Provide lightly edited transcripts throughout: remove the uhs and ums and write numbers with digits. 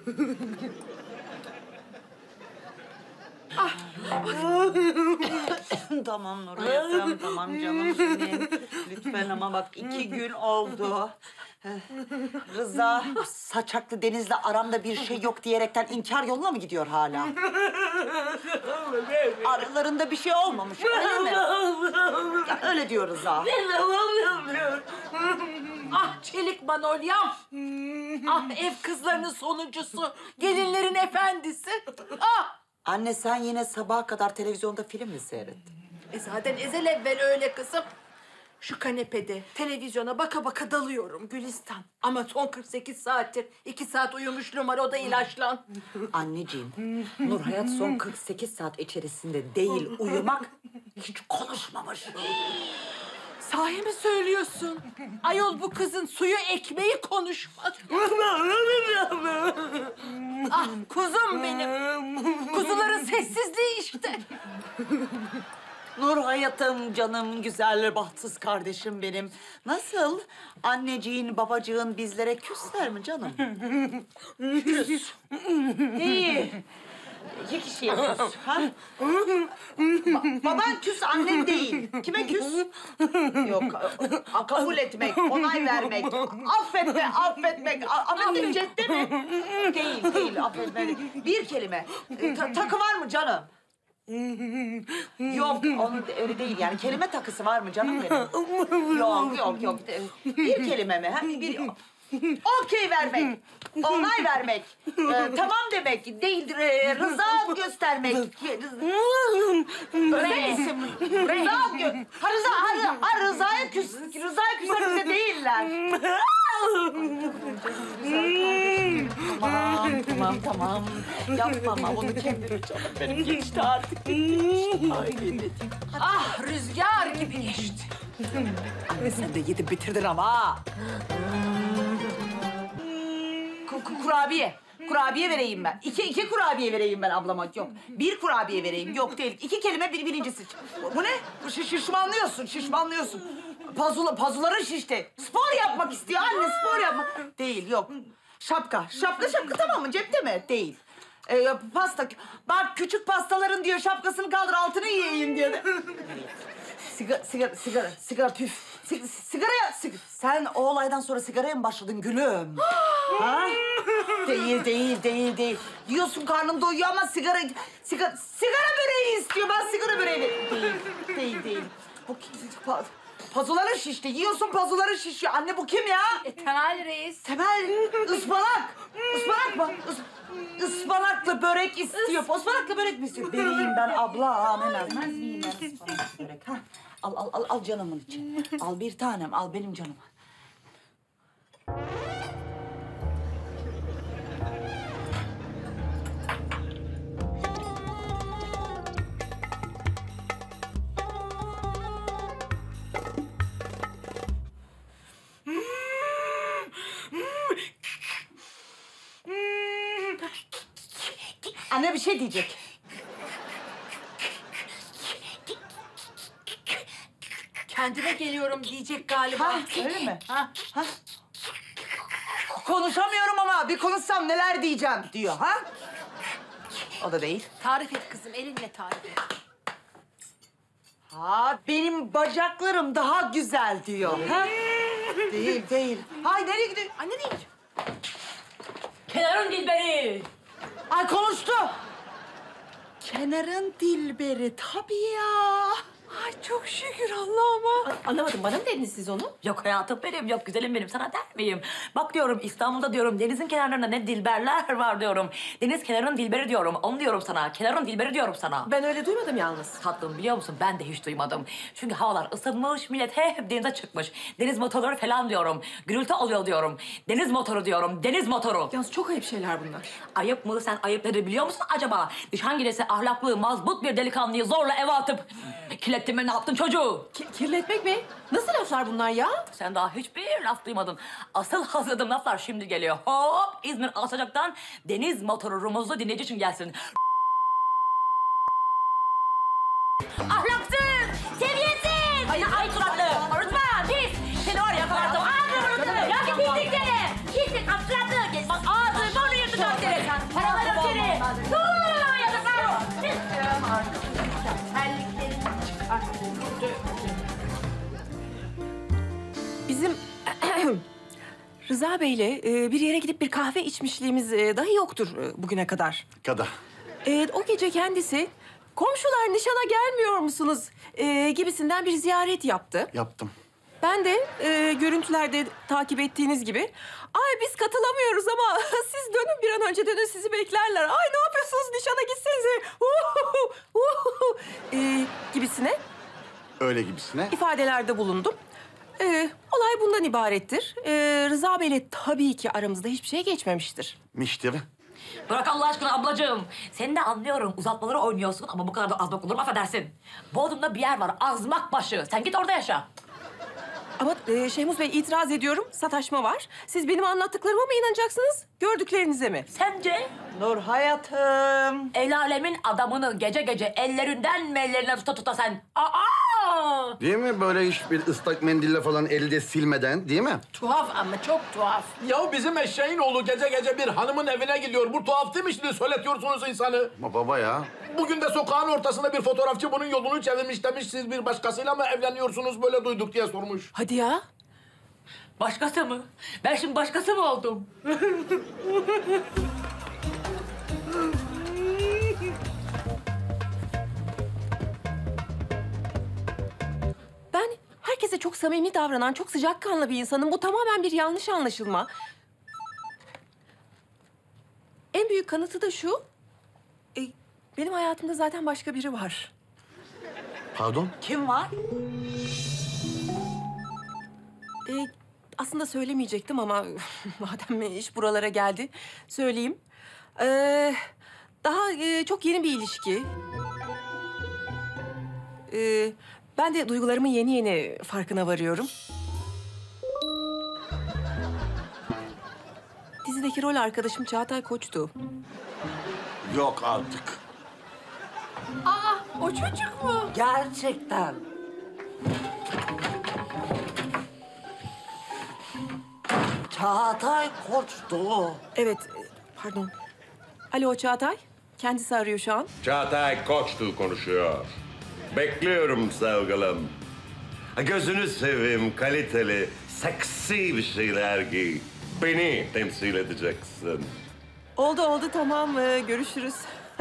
Tamam Nurhayat'ım, tamam canım benim. Lütfen ama bak 2 gün oldu. Rıza, Saçaklı Deniz'le aramda bir şey yok diyerekten inkar yoluna mı gidiyor hala? Aralarında bir şey olmamış, öyle mi? Ya, öyle diyor Rıza. Ah çelik manolyam. Ah ev kızlarının sonuncusu. Gelinlerin efendisi. Ah! Anne sen yine sabaha kadar televizyonda film mi seyrettin? Zaten ezel evvel öyle kızım. Şu kanepede televizyona baka baka dalıyorum Gülistan. Ama son 48 saattir 2 saat uyumuşluğum var, o da ilaçlan. Anneciğim, Nurhayat son 48 saat içerisinde değil uyumak, hiç konuşmamış. Sahi mi söylüyorsun? Ayol bu kızın suyu ekmeği konuşmadı. Ah kuzum benim. Kuzuların sessizliği işte. Nurhayat'ım, canım, güzel, bahtsız kardeşim benim. Nasıl? Anneciğin, babacığın bizlere küsler mi canım? Küs. İyi. 2 kişiye küs. Ha? Baban küs, annen değil. Kime küs? Yok, kabul etmek, onay vermek, affetmek. Affetmek ciddi mi? Değil, affetmek. Bir kelime. Takı var mı canım? Yok, onun öyle değil yani. Kelime takısı var mı canım benim? Yok. Bir kelime mi? Ha? Okey vermek, onay vermek, tamam demek, değil, rıza göstermek. Özel isim. Rıza'ya küsler bize değiller. Tamam. Yapma ama onu kendine canım benim. Geçti artık. Ah rüzgar gibi geçti. Anne sen de yedin bitirdin ama. Kurabiye vereyim ben. İki kurabiye vereyim ben ablama. Yok. 1 kurabiye vereyim. Yok değil. 2 kelime birincisi. Bu ne? Şişmanlıyorsun. Pazuların şişti. Spor yapmak istiyor anne, spor yapmak. Değil, yok. Şapka tamam mı? Cepte mi? Değil. Pasta. Bak küçük pastaların diyor şapkasını kaldır altını yiyeyim diyor. Sigara püf. Sen o olaydan sonra sigaraya mı başladın gülüm? Ha? Değil. Yiyorsun karnın doyuyor ama sigara böreği istiyor. Ben sigara böreği değil. Bu pazuların şişti. Yiyorsun pazuların şişiyor. Anne bu kim ya? Temel reis. Temel, ıspanak mı? Ispanaklı börek istiyor. Ispanaklı börek mi istiyor? Vereyim ben ablam. Hemen miyim ben ıspanaklı börek? Ha? Al canımın için. Al bir tanem, al benim canım. Anne bir şey diyecek. Kendime geliyorum diyecek galiba. Ha, öyle mi? Ha. Konuşamıyorum ama bir konuşsam neler diyeceğim diyor, ha? O da değil. Tarif et kızım, elinle tarif et. Ha, benim bacaklarım daha güzel diyor, ha? Değil. Hay, nereye gidiyor? Ay, nereye gidiyor? Kenarın dilberi. Ay, konuştu. Kenarın dilberi, tabii ya. Ay çok şükür Allah'ıma. Anlamadım, bana mı dediniz siz onu? Yok hayatım benim, yok güzelim benim. Sana der miyim? Bak diyorum, İstanbul'da diyorum, denizin kenarlarında ne dilberler var diyorum. Deniz kenarın dilberi diyorum, onu diyorum sana. Kenarın dilberi diyorum sana. Ben öyle duymadım yalnız. Tatlım biliyor musun? Ben de hiç duymadım. Çünkü havalar ısınmış, millet hep denize çıkmış. Deniz motorları falan diyorum. Gürültü oluyor diyorum. Deniz motoru diyorum, deniz motoru. Yalnız çok ayıp şeyler bunlar. Ayıp mı? Sen ayıpları biliyor musun acaba? Nişangilesi ahlaklı, mazbut bir delikanlıyı zorla eve atıp... Kirlettin mi, ne yaptın çocuğu? Kirletmek mi? Nasıl laflar bunlar ya? Sen daha hiçbir laf duymadın. Asıl hazırladığım laflar şimdi geliyor. Hop! İzmir Alsancak'tan deniz motoru rumuzlu dinleyici için gelsin. Ahlaksız! Seviyesiz! Ay suratlı! Arıtma! Pis! Seni var ya kapattım. Ağzını vurursun! Ya ki pislik seni! Pislik! Suratlı! Bak ağzını burnu yırtacağım seni! Rıza Bey'le bir yere gidip bir kahve içmişliğimiz dahi yoktur bugüne kadar. Kadar. O gece kendisi komşular nişana gelmiyor musunuz gibisinden bir ziyaret yaptı. Yaptım. Ben de görüntülerde takip ettiğiniz gibi ay biz katılamıyoruz ama siz dönün bir an önce dönün sizi beklerler. Ay ne yapıyorsunuz nişana gitsenize gibisine Öyle gibisine. ifadelerde bulundum. Olay bundan ibarettir. Rıza Bey'le tabii ki aramızda hiçbir şey geçmemiştir. Miştir. Bırak Allah aşkına ablacığım. Seni de anlıyorum. Uzatmaları oynuyorsun ama bu kadar da azmak olur mu affedersin. Bodrum'da bir yer var. Azmakbaşı. Sen git orada yaşa. Ama Şehmuz Bey itiraz ediyorum. Sataşma var. Siz benim anlattıklarıma mı inanacaksınız? Gördüklerinize mi? Sence Nur hayatım. el alemin adamını gece gece ellerinden mi ellerine tuta tuta sen? Aa! Değil mi? Böyle hiçbir ıslak mendille falan elde silmeden, değil mi? Tuhaf ama çok tuhaf. Ya bizim eşeğin oğlu gece gece bir hanımın evine gidiyor. Bu tuhaf değil mi şimdi söyletiyorsunuz insanı? Ama baba ya. Bugün de sokağın ortasında bir fotoğrafçı bunun yolunu çevirmiş demiş. Siz bir başkasıyla mı evleniyorsunuz böyle duyduk diye sormuş. Hadi ya. Başkası mı? Ben şimdi başkası mı oldum? Ben herkese çok samimi davranan, çok sıcakkanlı bir insanım. Bu tamamen bir yanlış anlaşılma. En büyük kanıtı da şu. Benim hayatımda zaten başka biri var. Pardon? Kim var? Aslında söylemeyecektim ama madem iş buralara geldi, söyleyeyim. Daha çok yeni bir ilişki. Ben de duygularımın yeni yeni farkına varıyorum. Dizideki rol arkadaşım Çağatay Koç'tu. Yok artık. O çocuk mu? Gerçekten. Çağatay Koç'tu. Evet, pardon. Alo Çağatay, kendisi arıyor şu an. Çağatay Koçtu konuşuyor. Bekliyorum sevgilim. Gözünü seveyim, kaliteli, seksi bir şeyler giy. Beni temsil edeceksin. Oldu tamam, görüşürüz.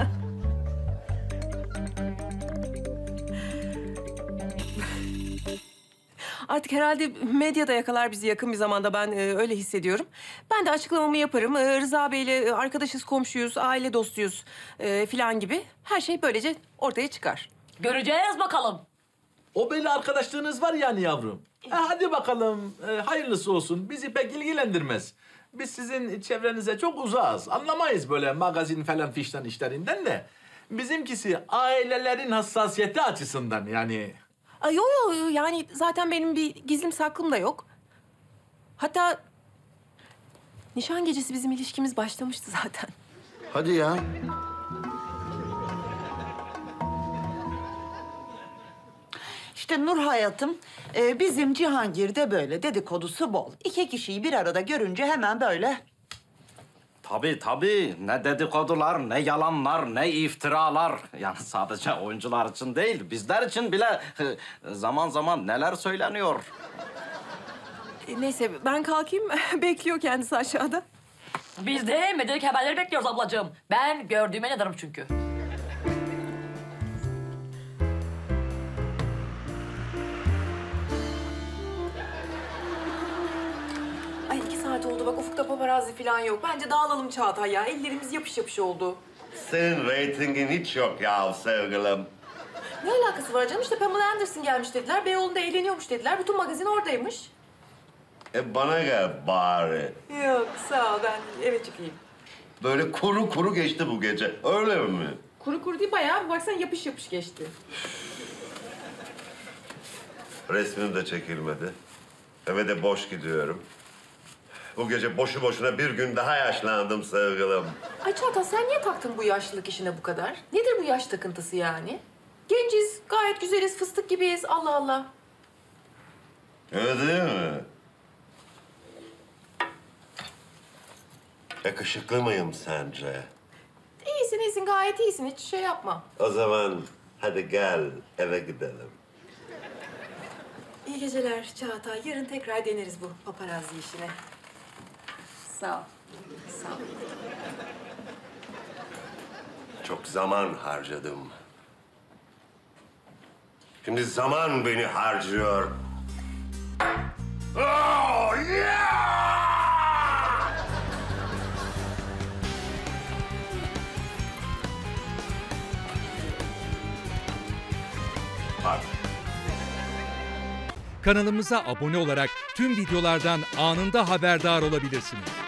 Artık herhalde medyada yakalar bizi yakın bir zamanda. Ben öyle hissediyorum. Ben de açıklamamı yaparım. Rıza Bey'le arkadaşız, komşuyuz, aile dostuyuz filan gibi. Her şey böylece ortaya çıkar. Göreceğiz bakalım. O belli arkadaşlığınız var yani yavrum. Hadi bakalım hayırlısı olsun. Bizi pek ilgilendirmez. Biz sizin çevrenize çok uzağız. Anlamayız böyle magazin falan fişten işlerinden de. Bizimkisi ailelerin hassasiyeti açısından yani. Yo yani zaten benim bir gizlim saklım da yok. Hatta nişan gecesi bizim ilişkimiz başlamıştı zaten. Hadi ya. İşte Nur hayatım, bizim Cihangir'de böyle dedikodusu bol. İki kişiyi bir arada görünce hemen böyle... Tabii. Ne dedikodular, ne yalanlar, ne iftiralar. Yani sadece oyuncular için değil, bizler için bile zaman zaman neler söyleniyor. Neyse ben kalkayım. Bekliyor kendisi aşağıda. Biz de medyadaki haberleri bekliyoruz ablacığım. Ben gördüğüme inanırım çünkü. Ay 2 saat oldu bak ufukta paparazzi falan yok. Bence dağılalım Çağatay ya. Ellerimiz yapış yapış oldu. Senin reytingin hiç yok ya sevgilim. Ne alakası var canım? İşte Pamela Anderson gelmiş dediler. Beyoğlu'nda eğleniyormuş dediler. Bütün magazin oradaymış. Bana gel bari. Yok sağ ol ben eve çıkayım. Böyle kuru kuru geçti bu gece. Öyle mi? Kuru kuru değil bayağı. Baksana yapış yapış geçti. Resmim de çekilmedi. Eve de boş gidiyorum. Bu gece boşu boşuna bir gün daha yaşlandım sevgilim. Ay Çağatay sen niye taktın bu yaşlılık işine bu kadar? Nedir bu yaş takıntısı yani? Genciz, gayet güzeliz, fıstık gibiyiz. Allah Allah. Öyle değil mi? Yakışıklı mıyım sence? İyisin, gayet iyisin. Hiç şey yapma. O zaman hadi gel eve gidelim. İyi geceler Çağatay. Yarın tekrar deneriz bu paparazzi işine. Sağ ol. Sağ ol. Çok zaman harcadım. Şimdi zaman beni harcıyor. Oh, yeah! Bak. Kanalımıza abone olarak tüm videolardan anında haberdar olabilirsiniz.